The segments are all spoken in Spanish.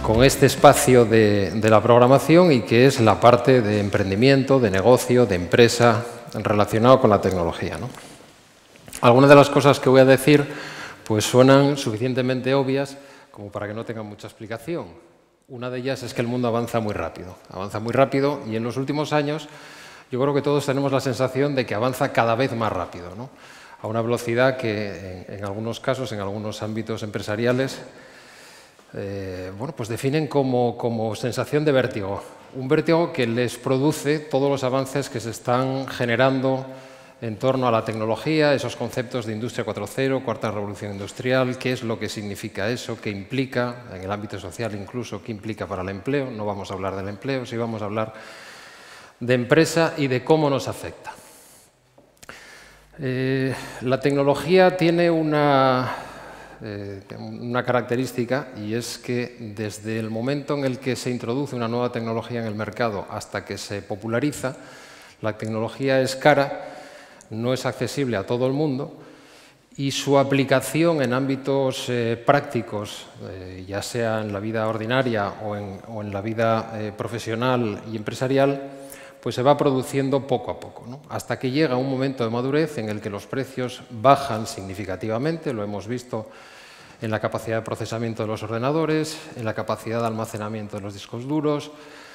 con este espacio de la programación y que es la parte de emprendimiento, de negocio, de empresa relacionado con la tecnología, ¿no? Algunas de las cosas que voy a decir pues suenan suficientemente obvias como para que no tengan mucha explicación. Una de ellas es que el mundo avanza muy rápido y en los últimos años yo creo que todos tenemos la sensación de que avanza cada vez más rápido, ¿no? A una velocidad que en algunos casos, en algunos ámbitos empresariales, bueno, pues definen como sensación de vértigo. Un vértigo que les produce todos los avances que se están generando en torno a la tecnología, esos conceptos de Industria 4.0, Cuarta Revolución Industrial, qué es lo que significa eso, qué implica, en el ámbito social incluso, qué implica para el empleo. No vamos a hablar del empleo, sí vamos a hablar de empresa y de cómo nos afecta. La tecnología tiene una característica, y es que desde el momento en el que se introduce una nueva tecnología en el mercado hasta que se populariza, la tecnología es cara, no es accesible a todo el mundo y su aplicación en ámbitos prácticos, ya sea en la vida ordinaria o en la vida profesional y empresarial, pues se va produciendo poco a poco, ¿no? Hasta que llega un momento de madurez en el que los precios bajan significativamente, lo hemos visto en la capacidad de procesamiento de los ordenadores, en la capacidad de almacenamiento de los discos duros.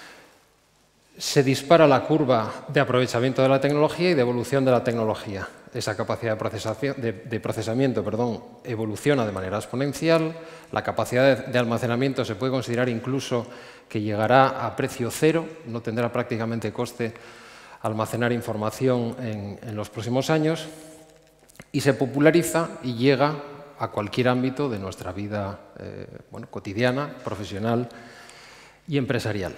Se dispara la curva de aprovechamiento de la tecnología y de evolución de la tecnología. Esa capacidad de procesamiento evoluciona de manera exponencial. La capacidad de almacenamiento se puede considerar incluso que llegará a precio cero, no tendrá prácticamente coste almacenar información en los próximos años, y se populariza y llega a cualquier ámbito de nuestra vida cotidiana, profesional y empresarial.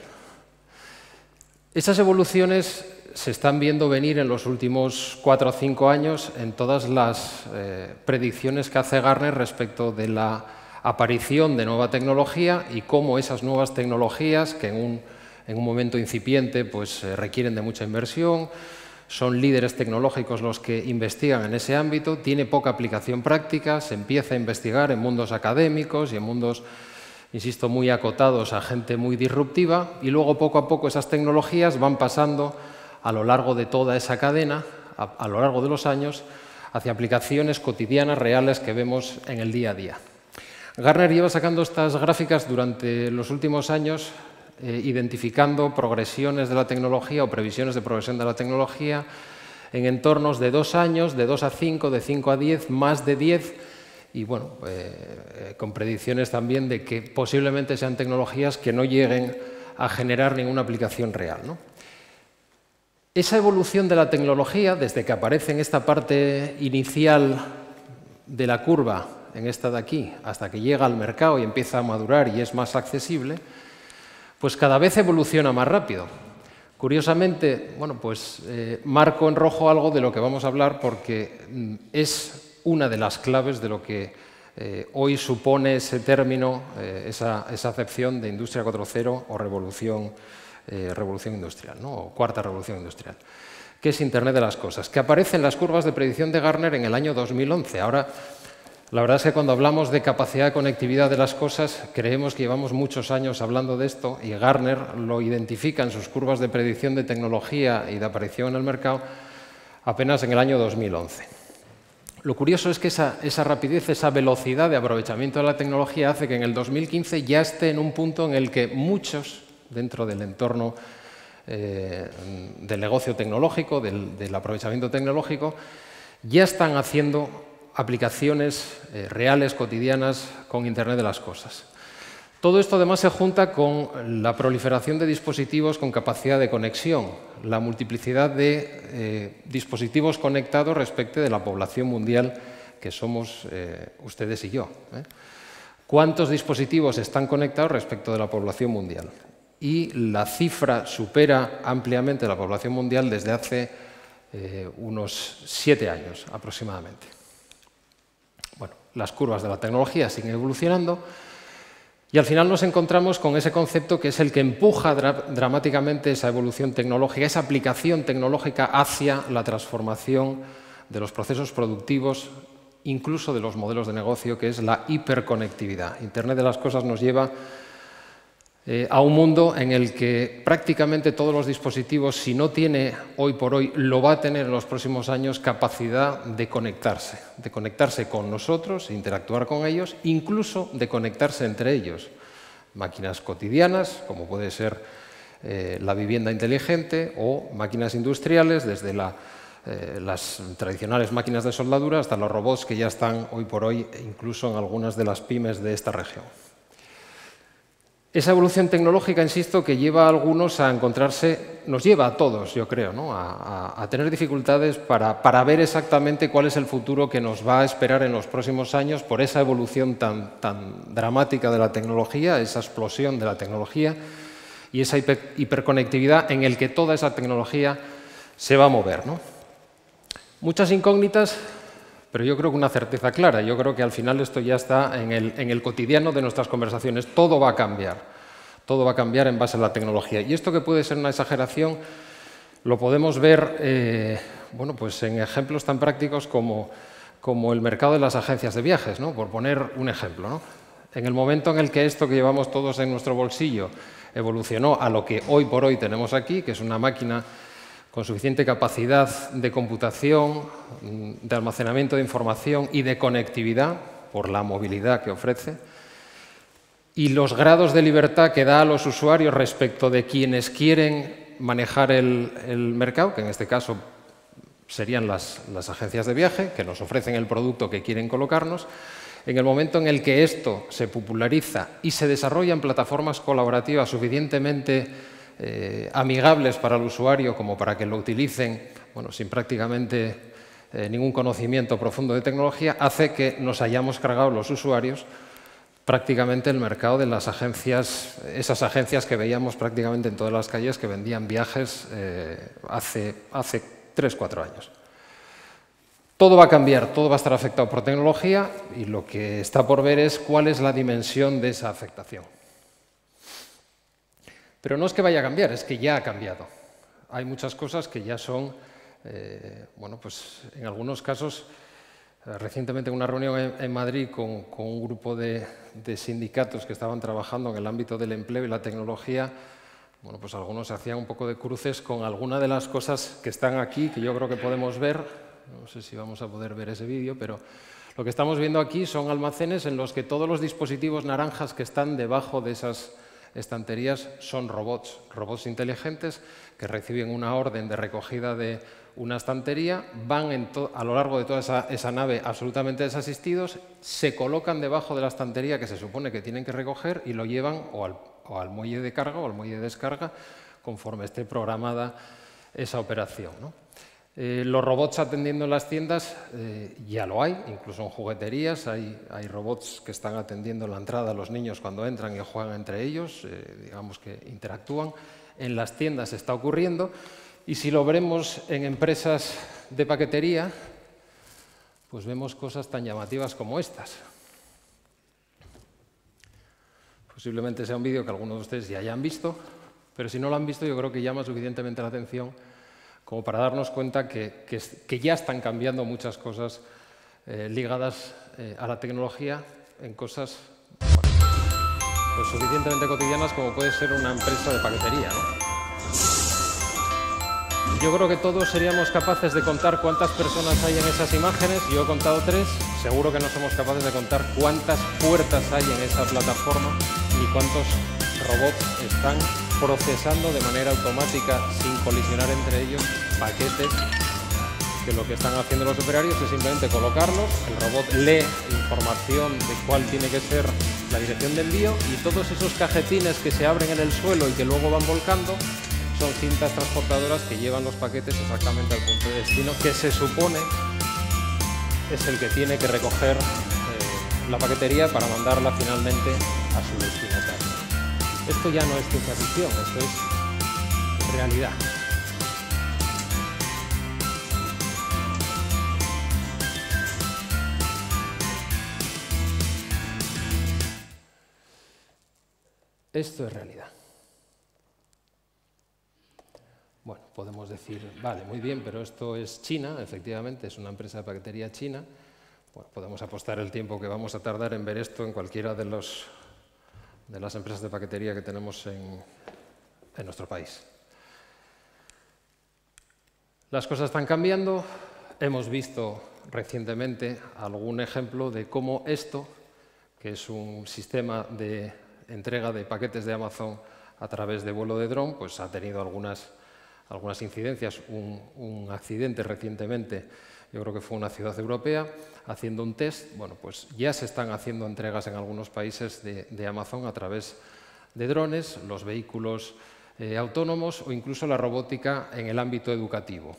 Esas evoluciones se están viendo venir en los últimos 4 o 5 años en todas las predicciones que hace Gartner respecto de la aparición de nueva tecnología y cómo esas nuevas tecnologías, que en un momento incipiente pues, requieren de mucha inversión, son líderes tecnológicos los que investigan en ese ámbito, tiene poca aplicación práctica, se empieza a investigar en mundos académicos y en mundos, insisto, muy acotados a gente muy disruptiva, y luego poco a poco esas tecnologías van pasando a lo largo de toda esa cadena, a lo largo de los años, hacia aplicaciones cotidianas, reales, que vemos en el día a día. Gartner lleva sacando estas gráficas durante los últimos años, identificando progresiones de la tecnología o previsiones de progresión de la tecnología en entornos de 2 años, de 2 a 5, de 5 a 10, más de 10, y bueno, con predicciones también de que posiblemente sean tecnologías que no lleguen a generar ninguna aplicación real, ¿no? Esa evolución de la tecnología, desde que aparece en esta parte inicial de la curva, en esta de aquí, hasta que llega al mercado y empieza a madurar y es más accesible, pues cada vez evoluciona más rápido. Curiosamente, bueno, pues marco en rojo algo de lo que vamos a hablar porque es una de las claves de lo que hoy supone ese término, esa acepción de Industria 4.0 o revolución industrial, ¿no? O Cuarta Revolución Industrial, que es Internet de las Cosas, que aparece en las curvas de predicción de Gartner en el año 2011. Ahora, la verdad es que cuando hablamos de capacidad de conectividad de las cosas, creemos que llevamos muchos años hablando de esto, y Gartner lo identifica en sus curvas de predicción de tecnología y de aparición en el mercado apenas en el año 2011. Lo curioso es que esa rapidez, esa velocidad de aprovechamiento de la tecnología hace que en el 2015 ya esté en un punto en el que muchos, dentro del entorno del negocio tecnológico, del aprovechamiento tecnológico, ya están haciendo aplicaciones reales, cotidianas, con Internet de las Cosas. Todo esto además se junta con la proliferación de dispositivos con capacidad de conexión, la multiplicidad de dispositivos conectados respecto de la población mundial que somos ustedes y yo. ¿Cuántos dispositivos están conectados respecto de la población mundial? Y la cifra supera ampliamente la población mundial desde hace unos 7 años aproximadamente. Bueno, las curvas de la tecnología siguen evolucionando y al final nos encontramos con ese concepto que es el que empuja dramáticamente esa evolución tecnológica, esa aplicación tecnológica hacia la transformación de los procesos productivos, incluso de los modelos de negocio, que es la hiperconectividad. Internet de las Cosas nos lleva a un mundo en el que prácticamente todos los dispositivos, si no tiene hoy por hoy, lo va a tener en los próximos años, capacidad de conectarse con nosotros, interactuar con ellos, incluso de conectarse entre ellos. Máquinas cotidianas, como puede ser la vivienda inteligente, o máquinas industriales, desde las tradicionales máquinas de soldadura hasta los robots que ya están hoy por hoy incluso en algunas de las pymes de esta región. Esa evolución tecnológica, insisto, que lleva a algunos a encontrarse, nos lleva a todos, yo creo, ¿no? a tener dificultades para ver exactamente cuál es el futuro que nos va a esperar en los próximos años por esa evolución tan dramática de la tecnología, esa explosión de la tecnología y esa hiperconectividad en el que toda esa tecnología se va a mover, ¿no? Muchas incógnitas, pero yo creo que una certeza clara. Yo creo que al final esto ya está en el cotidiano de nuestras conversaciones. Todo va a cambiar en base a la tecnología. Y esto, que puede ser una exageración, lo podemos ver bueno, pues en ejemplos tan prácticos como el mercado de las agencias de viajes, ¿no? Por poner un ejemplo, ¿no? En el momento en el que esto que llevamos todos en nuestro bolsillo evolucionó a lo que hoy por hoy tenemos aquí, que es una máquina con suficiente capacidad de computación, de almacenamiento de información y de conectividad por la movilidad que ofrece, y los grados de libertad que da a los usuarios respecto de quienes quieren manejar el mercado, que en este caso serían las agencias de viaje, que nos ofrecen el producto que quieren colocarnos. En el momento en el que esto se populariza y se desarrollan plataformas colaborativas suficientemente amigables para el usuario como para que lo utilicen, bueno, sin prácticamente ningún conocimiento profundo de tecnología, hace que nos hayamos cargado los usuarios prácticamente el mercado de las agencias, esas agencias que veíamos prácticamente en todas las calles que vendían viajes hace 3-4 años. Todo va a cambiar, todo va a estar afectado por tecnología, y lo que está por ver es cuál es la dimensión de esa afectación. Pero no es que vaya a cambiar, es que ya ha cambiado. Hay muchas cosas que ya son, bueno, pues en algunos casos, recientemente en una reunión en Madrid con un grupo de sindicatos que estaban trabajando en el ámbito del empleo y la tecnología, bueno, pues algunos hacían un poco de cruces con alguna de las cosas que están aquí, que yo creo que podemos ver. No sé si vamos a poder ver ese vídeo, pero lo que estamos viendo aquí son almacenes en los que todos los dispositivos naranjas que están debajo de esas estanterías son robots inteligentes que reciben una orden de recogida de una estantería, van a lo largo de toda esa nave absolutamente desasistidos, se colocan debajo de la estantería que se supone que tienen que recoger y lo llevan o al muelle de carga o al muelle de descarga conforme esté programada esa operación, ¿no? Los robots atendiendo en las tiendas ya lo hay, incluso en jugueterías hay robots que están atendiendo la entrada a los niños cuando entran y juegan entre ellos, digamos que interactúan. En las tiendas está ocurriendo, y si lo vemos en empresas de paquetería, pues vemos cosas tan llamativas como estas. Posiblemente sea un vídeo que algunos de ustedes ya hayan visto, pero si no lo han visto, yo creo que llama suficientemente la atención como para darnos cuenta que ya están cambiando muchas cosas ligadas a la tecnología en cosas, bueno, pues suficientemente cotidianas como puede ser una empresa de paquetería, ¿no? Yo creo que todos seríamos capaces de contar cuántas personas hay en esas imágenes. Yo he contado 3, seguro que no somos capaces de contar cuántas puertas hay en esa plataforma ni cuántos robots están procesando de manera automática, sin colisionar entre ellos, paquetes que lo que están haciendo los operarios es simplemente colocarlos, el robot lee información de cuál tiene que ser la dirección de envío, y todos esos cajetines que se abren en el suelo y que luego van volcando son cintas transportadoras que llevan los paquetes exactamente al punto de destino, que se supone es el que tiene que recoger la paquetería para mandarla finalmente a su destinatario. Esto ya no es ciencia ficción, esto es realidad. Esto es realidad. Bueno, podemos decir, vale, muy bien, pero esto es China, efectivamente, es una empresa de paquetería china. Bueno, podemos apostar el tiempo que vamos a tardar en ver esto en cualquiera de los de las empresas de paquetería que tenemos en nuestro país. Las cosas están cambiando. Hemos visto recientemente algún ejemplo de cómo esto, que es un sistema de entrega de paquetes de Amazon a través de vuelo de dron, pues ha tenido algunas incidencias. Un accidente recientemente, yo creo que fue una ciudad europea, haciendo un test. Bueno, pues ya se están haciendo entregas en algunos países de Amazon a través de drones, los vehículos autónomos o incluso la robótica en el ámbito educativo.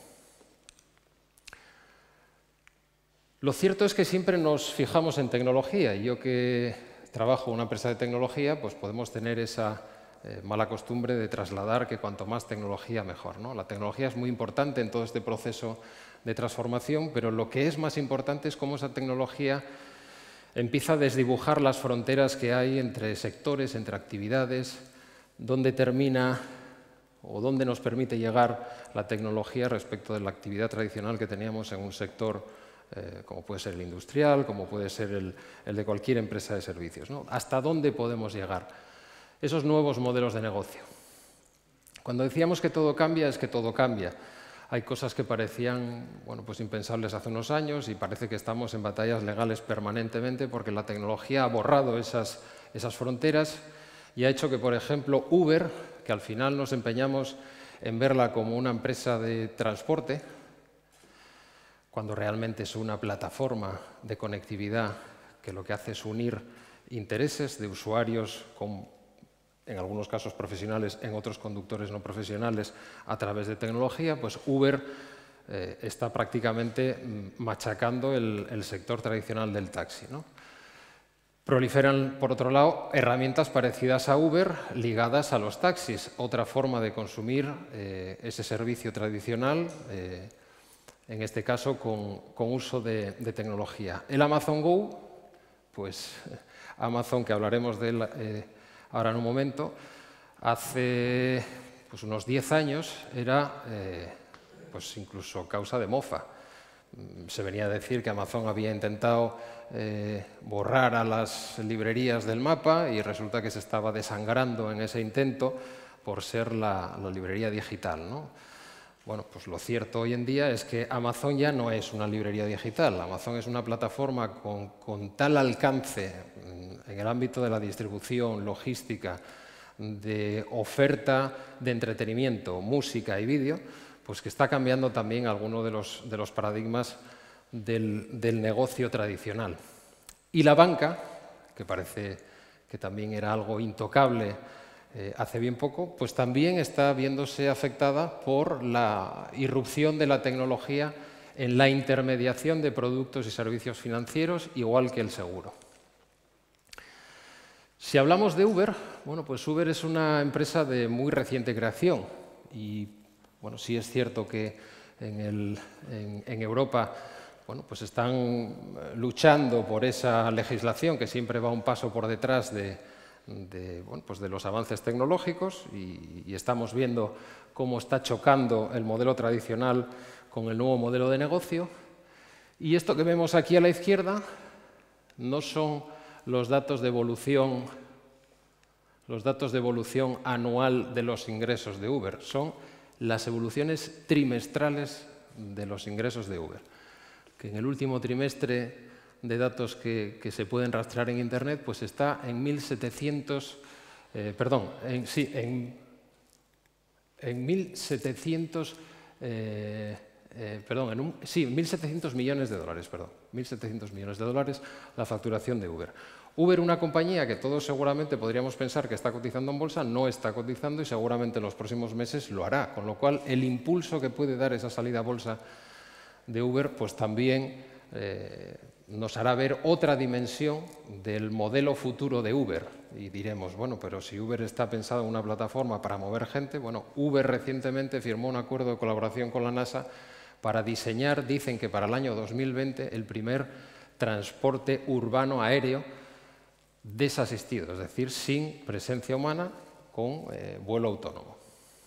Lo cierto es que siempre nos fijamos en tecnología, y yo que trabajo en una empresa de tecnología, pues podemos tener esa mala costumbre de trasladar que cuanto más tecnología mejor, ¿no? La tecnología es muy importante en todo este proceso de transformación, pero lo que es más importante es cómo esa tecnología empieza a desdibujar las fronteras que hay entre sectores, entre actividades, dónde termina o dónde nos permite llegar la tecnología respecto de la actividad tradicional que teníamos en un sector como puede ser el industrial, como puede ser el de cualquier empresa de servicios, ¿no? ¿Hasta dónde podemos llegar? Esos nuevos modelos de negocio. Cuando decíamos que todo cambia, es que todo cambia. Hay cosas que parecían pues impensables hace unos años y parece que estamos en batallas legales permanentemente porque la tecnología ha borrado esas fronteras y ha hecho que, por ejemplo, Uber, que al final nos empeñamos en verla como una empresa de transporte, cuando realmente es una plataforma de conectividad que lo que hace es unir intereses de usuarios, en algunos casos profesionales, en otros conductores no profesionales, a través de tecnología, pues Uber está prácticamente machacando el sector tradicional del taxi, ¿no? Proliferan, por otro lado, herramientas parecidas a Uber ligadas a los taxis, otra forma de consumir ese servicio tradicional, en este caso con uso de tecnología. El Amazon Go, pues Amazon, que hablaremos de él ahora en un momento, hace unos 10 años era incluso causa de mofa. Se venía a decir que Amazon había intentado borrar a las librerías del mapa y resulta que se estaba desangrando en ese intento por ser la librería digital, ¿no? Bueno, pues lo cierto hoy en día es que Amazon ya no es una librería digital. Amazon es una plataforma con tal alcance en el ámbito de la distribución, logística, de oferta de entretenimiento, música y vídeo, pues que está cambiando también algunos de los paradigmas del negocio tradicional. Y la banca, que parece que también era algo intocable hace bien poco, pues también está viéndose afectada por la irrupción de la tecnología en la intermediación de productos y servicios financieros, igual que el seguro. Si hablamos de Uber, bueno, pues Uber es una empresa de muy reciente creación y bueno, sí es cierto que en Europa pues están luchando por esa legislación que siempre va un paso por detrás de los avances tecnológicos y estamos viendo cómo está chocando el modelo tradicional con el nuevo modelo de negocio. Y esto que vemos aquí a la izquierda no son los datos de evolución anual de los ingresos de Uber, son las evoluciones trimestrales de los ingresos de Uber, que en el último trimestre de datos que se pueden rastrear en Internet, pues está en 1.700 millones de dólares, 1.700 millones de dólares la facturación de Uber. Uber, una compañía que todos seguramente podríamos pensar que está cotizando en bolsa, no está cotizando y seguramente en los próximos meses lo hará, con lo cual el impulso que puede dar esa salida a bolsa de Uber pues también nos hará ver otra dimensión del modelo futuro de Uber. Y diremos, bueno, pero si Uber está pensado en una plataforma para mover gente, bueno, Uber recientemente firmó un acuerdo de colaboración con la NASA para diseñar, dicen que para el año 2020, el primer transporte urbano aéreo desasistido, es decir, sin presencia humana, con vuelo autónomo.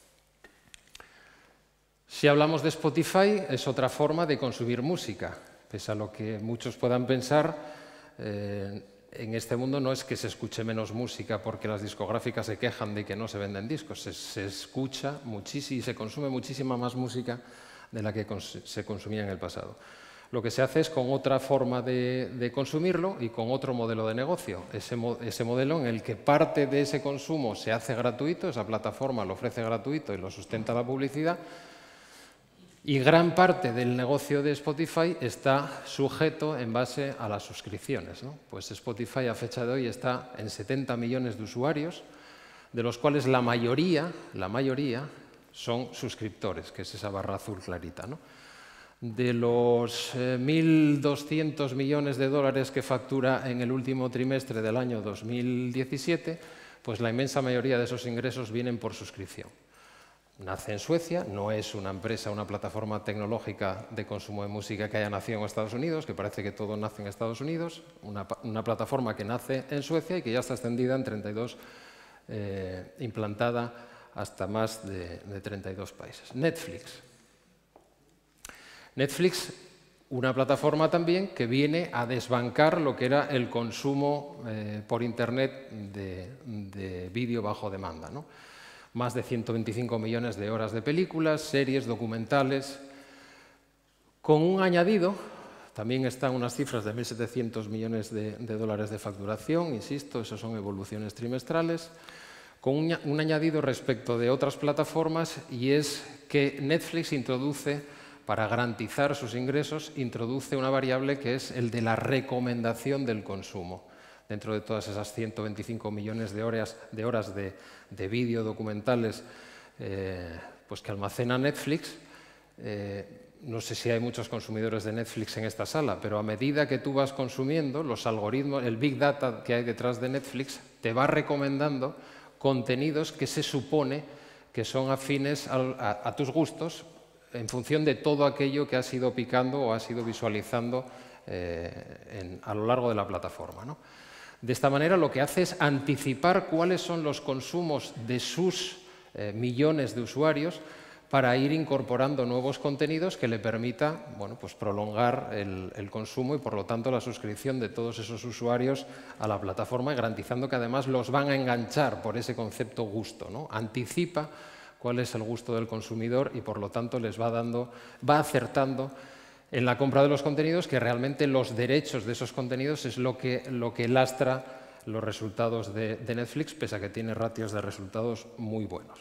Si hablamos de Spotify, es otra forma de consumir música. Pese a lo que muchos puedan pensar, en este mundo no es que se escuche menos música porque las discográficas se quejan de que no se venden discos, se escucha muchísimo y se consume muchísima más música de la que se consumía en el pasado. Lo que se hace es con otra forma de consumirlo y con otro modelo de negocio. Ese modelo en el que parte de ese consumo se hace gratuito, esa plataforma lo ofrece gratuito y lo sustenta la publicidad, y gran parte del negocio de Spotify está sujeto en base a las suscripciones, ¿no? Pues Spotify a fecha de hoy está en 70 millones de usuarios, de los cuales la mayoría son suscriptores, que es esa barra azul clarita, ¿no? De los 1.200 millones de dólares que factura en el último trimestre del año 2017, pues la inmensa mayoría de esos ingresos vienen por suscripción. Nace en Suecia, no es una empresa, una plataforma tecnológica de consumo de música que haya nacido en Estados Unidos, que parece que todo nace en Estados Unidos, una plataforma que nace en Suecia y que ya está extendida en 32, implantada hasta más de 32 países. Netflix, una plataforma también que viene a desbancar lo que era el consumo por Internet de vídeo bajo demanda, ¿no? Más de 125 millones de horas de películas, series, documentales, con un añadido, también están unas cifras de 1.700 millones de dólares de facturación, insisto, esas son evoluciones trimestrales, con un añadido respecto de otras plataformas, y es que Netflix introduce, para garantizar sus ingresos, introduce una variable que es el de la recomendación del consumo. Dentro de todas esas 125 millones de horas de vídeo documentales pues que almacena Netflix, no sé si hay muchos consumidores de Netflix en esta sala, pero a medida que tú vas consumiendo, los algoritmos, el Big Data que hay detrás de Netflix, te va recomendando contenidos que se supone que son afines a tus gustos en función de todo aquello que has ido picando o has ido visualizando a lo largo de la plataforma, ¿no? De esta manera lo que hace es anticipar cuáles son los consumos de sus millones de usuarios para ir incorporando nuevos contenidos que le permita, bueno, pues prolongar el consumo y por lo tanto la suscripción de todos esos usuarios a la plataforma, garantizando que además los van a enganchar por ese concepto gusto, ¿no? Anticipa cuál es el gusto del consumidor y por lo tanto les va acertando en la compra de los contenidos, que realmente los derechos de esos contenidos es lo que lastra los resultados de Netflix, pese a que tiene ratios de resultados muy buenos.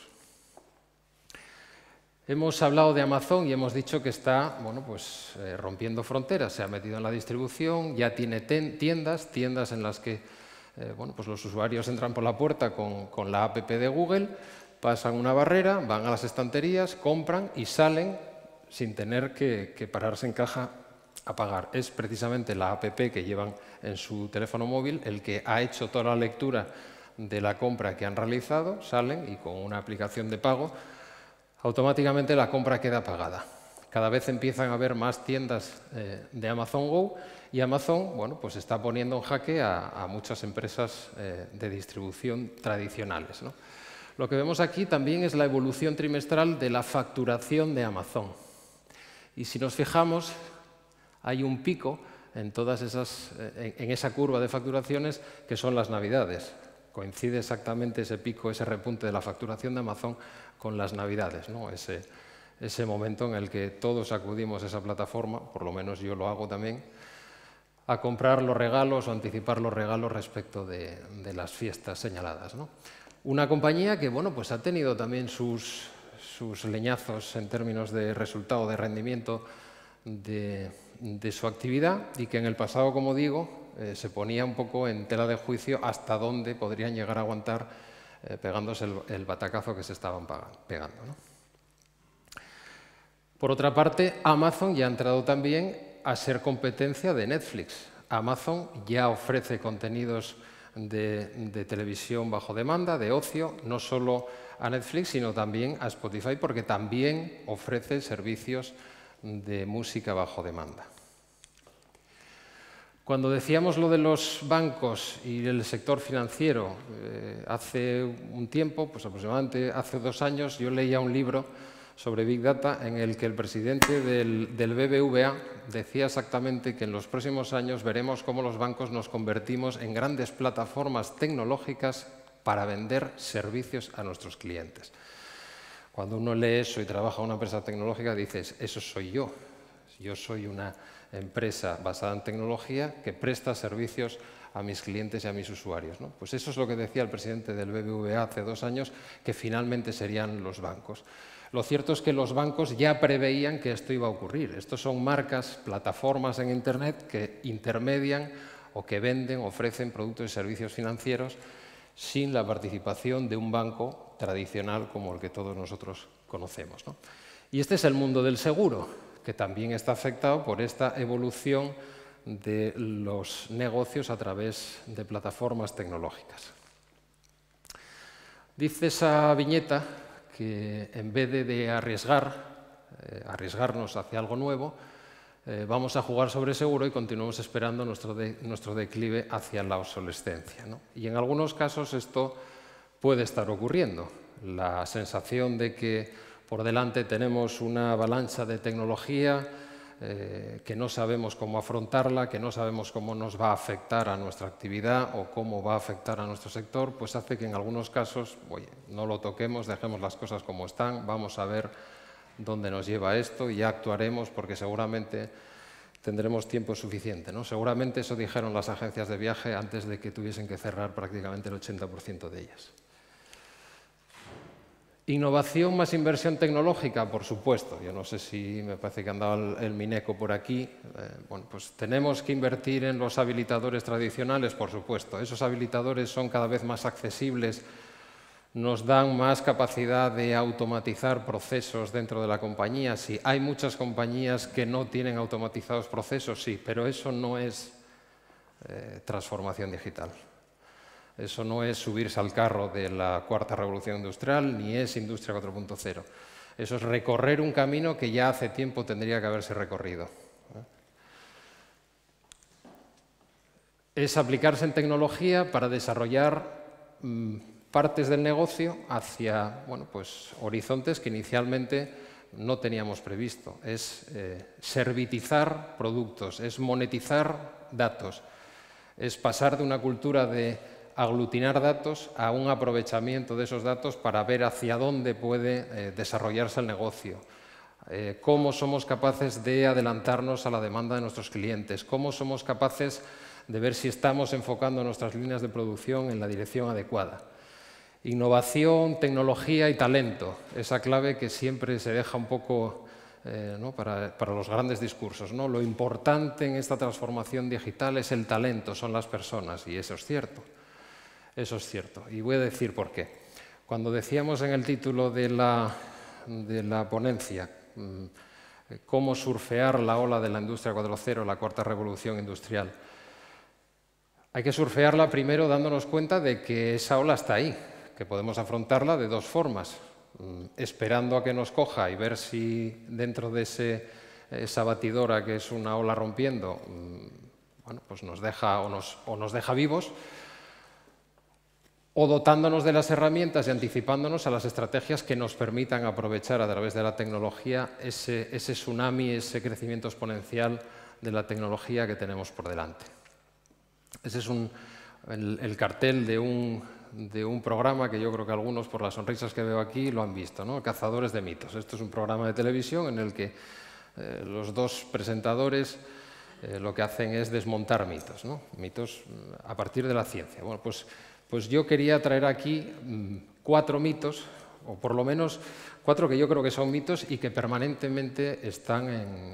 Hemos hablado de Amazon y hemos dicho que está, bueno, pues, rompiendo fronteras, se ha metido en la distribución, ya tiene tiendas en las que bueno, pues los usuarios entran por la puerta con la app de Google, pasan una barrera, van a las estanterías, compran y salen sin tener que pararse en caja a pagar. Es precisamente la app que llevan en su teléfono móvil el que ha hecho toda la lectura de la compra que han realizado, salen y con una aplicación de pago automáticamente la compra queda pagada. Cada vez empiezan a haber más tiendas de Amazon Go y Amazon, bueno, pues está poniendo en jaque a muchas empresas de distribución tradicionales, ¿no? Lo que vemos aquí también es la evolución trimestral de la facturación de Amazon. Y si nos fijamos, hay un pico en esa curva de facturaciones que son las Navidades. Coincide exactamente ese pico, ese repunte de la facturación de Amazon con las Navidades, ¿no? Ese momento en el que todos acudimos a esa plataforma, por lo menos yo lo hago también, a comprar los regalos o anticipar los regalos respecto de las fiestas señaladas, ¿no? Una compañía que, bueno, pues ha tenido también sus leñazos en términos de resultado, de rendimiento de su actividad y que en el pasado, como digo, se ponía un poco en tela de juicio hasta dónde podrían llegar a aguantar pegándose el batacazo que se estaban pegando, ¿no? Por otra parte, Amazon ya ha entrado también a ser competencia de Netflix. Amazon ya ofrece contenidos de televisión bajo demanda, de ocio, no solo a Netflix, sino también a Spotify, porque también ofrece servicios de música bajo demanda. Cuando decíamos lo de los bancos y el sector financiero, hace un tiempo, pues aproximadamente hace 2 años, yo leía un libro sobre Big Data en el que el presidente del BBVA decía exactamente que en los próximos años veremos cómo los bancos nos convertimos en grandes plataformas tecnológicas para vender servicios a nuestros clientes. Cuando uno lee eso y trabaja en una empresa tecnológica, dices, eso soy yo. Yo soy una empresa basada en tecnología que presta servicios a mis clientes y a mis usuarios, ¿no? Pues eso es lo que decía el presidente del BBVA hace 2 años, que finalmente serían los bancos. Lo cierto es que los bancos ya preveían que esto iba a ocurrir. Estos son marcas, plataformas en Internet que intermedian o que venden, ofrecen productos y servicios financieros sin la participación de un banco tradicional como el que todos nosotros conocemos, ¿no? Y este es el mundo del seguro, que también está afectado por esta evolución de los negocios a través de plataformas tecnológicas. Dice esa viñeta que en vez de arriesgarnos hacia algo nuevo, vamos a jugar sobre seguro y continuamos esperando nuestro declive hacia la obsolescencia, ¿no? Y en algunos casos esto puede estar ocurriendo. La sensación de que por delante tenemos una avalancha de tecnología, que no sabemos cómo afrontarla, que no sabemos cómo nos va a afectar a nuestra actividad o cómo va a afectar a nuestro sector, pues hace que en algunos casos, oye, no lo toquemos, dejemos las cosas como están, vamos a ver dónde nos lleva esto y ya actuaremos porque seguramente tendremos tiempo suficiente, ¿no? Seguramente eso dijeron las agencias de viaje antes de que tuviesen que cerrar prácticamente el 80% de ellas. Innovación más inversión tecnológica, por supuesto. Yo no sé si me parece que andaba el Mineco por aquí. Bueno, pues tenemos que invertir en los habilitadores tradicionales, por supuesto. Esos habilitadores son cada vez más accesibles, nos dan más capacidad de automatizar procesos dentro de la compañía. Sí, hay muchas compañías que no tienen automatizados procesos, sí, pero eso no es transformación digital. Eso no es subirse al carro de la cuarta revolución industrial, ni es industria 4.0. Eso es recorrer un camino que ya hace tiempo tendría que haberse recorrido. Es aplicarse en tecnología para desarrollar partes del negocio hacia, bueno, pues, horizontes que inicialmente no teníamos previsto. Es servitizar productos, es monetizar datos, es pasar de una cultura de aglutinar datos a un aprovechamiento de esos datos para ver hacia dónde puede desarrollarse el negocio, cómo somos capaces de adelantarnos a la demanda de nuestros clientes, cómo somos capaces de ver si estamos enfocando nuestras líneas de producción en la dirección adecuada. Innovación, tecnología y talento, esa clave que siempre se deja un poco ¿no? para los grandes discursos, ¿no? Lo importante en esta transformación digital es el talento, son las personas, y eso es cierto. Eso es cierto, y voy a decir por qué. Cuando decíamos en el título de la ponencia cómo surfear la ola de la industria 4.0, la cuarta revolución industrial, hay que surfearla primero dándonos cuenta de que esa ola está ahí, que podemos afrontarla de 2 formas, esperando a que nos coja y ver si dentro de esa batidora que es una ola rompiendo, bueno, pues nos deja o nos deja vivos, o dotándonos de las herramientas y anticipándonos a las estrategias que nos permitan aprovechar a través de la tecnología ese tsunami, ese crecimiento exponencial de la tecnología que tenemos por delante. Ese es el cartel de un programa que yo creo que algunos, por las sonrisas que veo aquí, lo han visto, ¿no? Cazadores de mitos. Esto es un programa de televisión en el que los 2 presentadores lo que hacen es desmontar mitos, ¿no? Mitos a partir de la ciencia. Bueno, pues yo quería traer aquí 4 mitos, o por lo menos 4 que yo creo que son mitos y que permanentemente están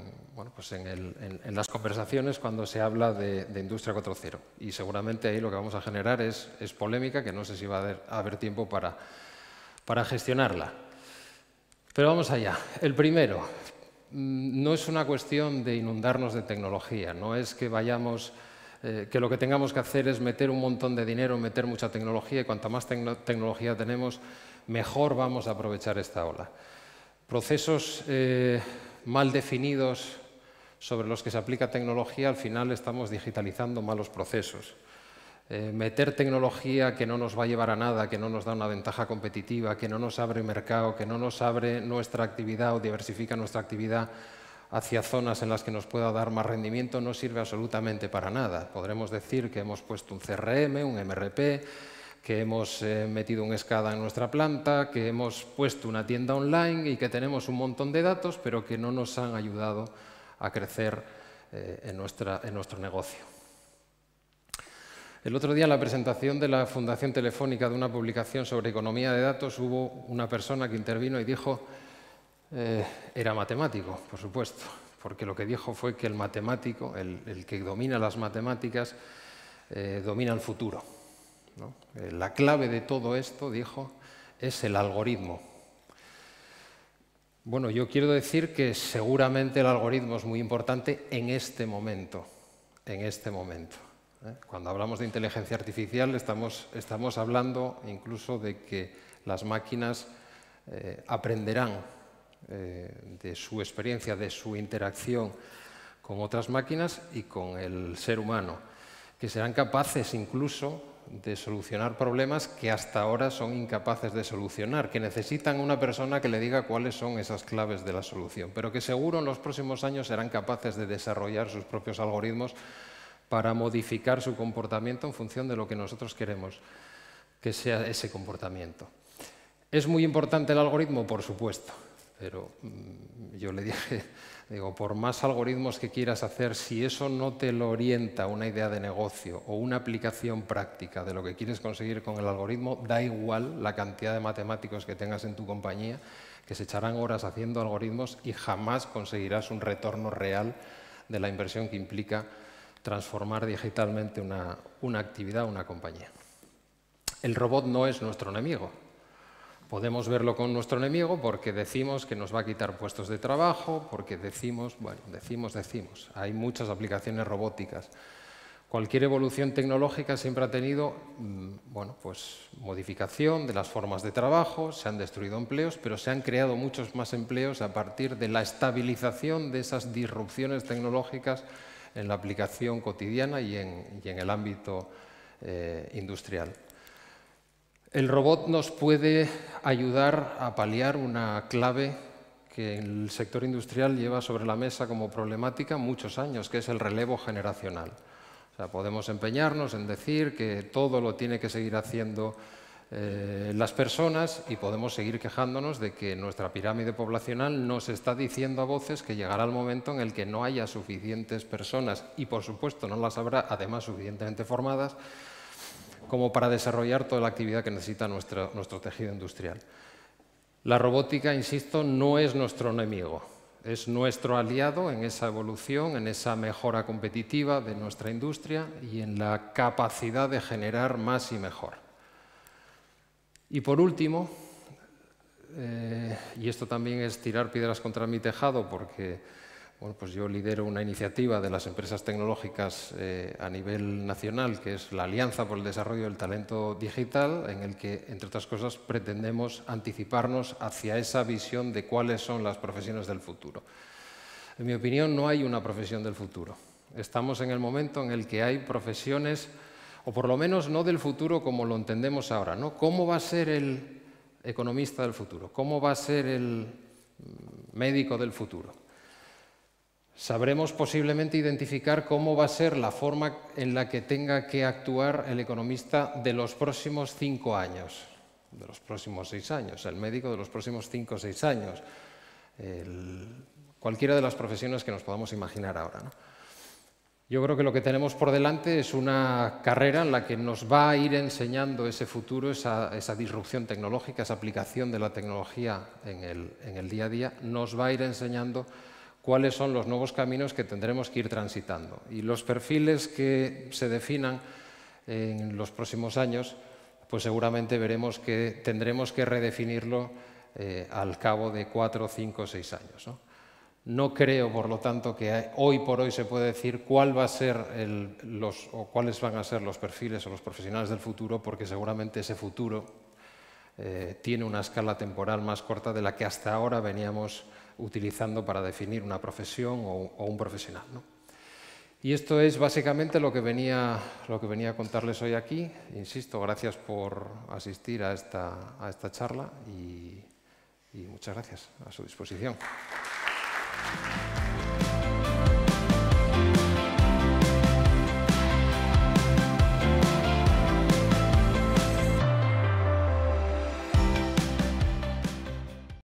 en las conversaciones cuando se habla de Industria 4.0. Y seguramente ahí lo que vamos a generar es polémica, que no sé si va a haber tiempo para gestionarla. Pero vamos allá. El primero, no es una cuestión de inundarnos de tecnología, no es que que lo que tengamos que hacer es meter un montón de dinero, meter mucha tecnología, y cuanta más tecnología tenemos, mejor vamos a aprovechar esta ola. Procesos mal definidos sobre los que se aplica tecnología, al final estamos digitalizando malos procesos. meter tecnología que no nos va a llevar a nada, que no nos da una ventaja competitiva, que no nos abre mercado, que no nos abre nuestra actividad o diversifica nuestra actividad hacia zonas en las que nos pueda dar más rendimiento, no sirve absolutamente para nada. Podremos decir que hemos puesto un CRM, un MRP, que hemos metido un SCADA en nuestra planta, que hemos puesto una tienda online y que tenemos un montón de datos, pero que no nos han ayudado a crecer en nuestro negocio. El otro día, en la presentación de la Fundación Telefónica de una publicación sobre economía de datos, hubo una persona que intervino y dijo, era matemático, por supuesto, porque lo que dijo fue que el matemático, el que domina las matemáticas, domina el futuro, ¿no? La clave de todo esto, dijo, es el algoritmo. Bueno, yo quiero decir que seguramente el algoritmo es muy importante en este momento, Cuando hablamos de inteligencia artificial estamos hablando incluso de que las máquinas aprenderán de su experiencia, de su interacción con otras máquinas y con el ser humano, que serán capaces incluso de solucionar problemas que hasta ahora son incapaces de solucionar, que necesitan una persona que le diga cuáles son esas claves de la solución, pero que seguro en los próximos años serán capaces de desarrollar sus propios algoritmos para modificar su comportamiento en función de lo que nosotros queremos que sea ese comportamiento. ¿Es muy importante el algoritmo? Por supuesto. Pero yo le dije, digo, por más algoritmos que quieras hacer, si eso no te lo orienta una idea de negocio o una aplicación práctica de lo que quieres conseguir con el algoritmo, da igual la cantidad de matemáticos que tengas en tu compañía, que se echarán horas haciendo algoritmos y jamás conseguirás un retorno real de la inversión que implica transformar digitalmente una actividad o una compañía. El robot no es nuestro enemigo. Podemos verlo con nuestro enemigo porque decimos que nos va a quitar puestos de trabajo, porque decimos. Hay muchas aplicaciones robóticas. Cualquier evolución tecnológica siempre ha tenido modificación de las formas de trabajo, se han destruido empleos, pero se han creado muchos más empleos a partir de la estabilización de esas disrupciones tecnológicas en la aplicación cotidiana y en el ámbito industrial. El robot nos puede ayudar a paliar una clave que el sector industrial lleva sobre la mesa como problemática muchos años, que es el relevo generacional. O sea, podemos empeñarnos en decir que todo lo tiene que seguir haciendo las personas y podemos seguir quejándonos de que nuestra pirámide poblacional nos está diciendo a voces que llegará el momento en el que no haya suficientes personas y, por supuesto, no las habrá, además, suficientemente formadas como para desarrollar toda la actividad que necesita nuestro tejido industrial. La robótica, insisto, no es nuestro enemigo, es nuestro aliado en esa evolución, en esa mejora competitiva de nuestra industria y en la capacidad de generar más y mejor. Y por último, y esto también es tirar piedras contra mi tejado porque pues yo lidero una iniciativa de las empresas tecnológicas a nivel nacional, que es la Alianza por el Desarrollo del Talento Digital, en el que, entre otras cosas, pretendemos anticiparnos hacia esa visión de cuáles son las profesiones del futuro. En mi opinión, no hay una profesión del futuro. Estamos en el momento en el que hay profesiones, o por lo menos no del futuro como lo entendemos ahora, ¿no? ¿Cómo va a ser el economista del futuro? ¿Cómo va a ser el médico del futuro? Sabremos posiblemente identificar cómo va a ser la forma en la que tenga que actuar el economista de los próximos 5 años, de los próximos 6 años, el médico de los próximos 5 o 6 años, cualquiera de las profesiones que nos podamos imaginar ahora, ¿no? Yo creo que lo que tenemos por delante es una carrera en la que nos va a ir enseñando ese futuro, esa disrupción tecnológica, esa aplicación de la tecnología en el día a día, nos va a ir enseñando cuáles son los nuevos caminos que tendremos que ir transitando. Y los perfiles que se definan en los próximos años, pues seguramente veremos que tendremos que redefinirlo al cabo de 4, 5, 6 años, ¿no? No creo, por lo tanto, que hoy por hoy se puede decir cuál va a ser o cuáles van a ser los perfiles o los profesionales del futuro, porque seguramente ese futuro tiene una escala temporal más corta de la que hasta ahora veníamos utilizando para definir una profesión o un profesional, ¿no? Y esto es básicamente lo que venía a contarles hoy aquí. Insisto, gracias por asistir a esta charla y muchas gracias, a su disposición.